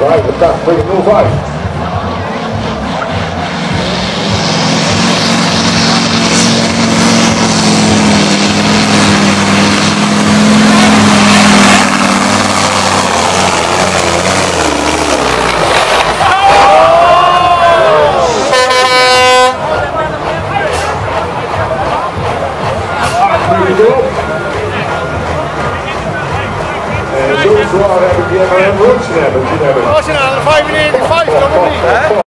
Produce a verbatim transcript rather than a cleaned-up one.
vijfentachtig nul vijf. En zo zwaar heb ik die hebben een hebben. Als je nou vijfennegentig vijf, dan nog niet.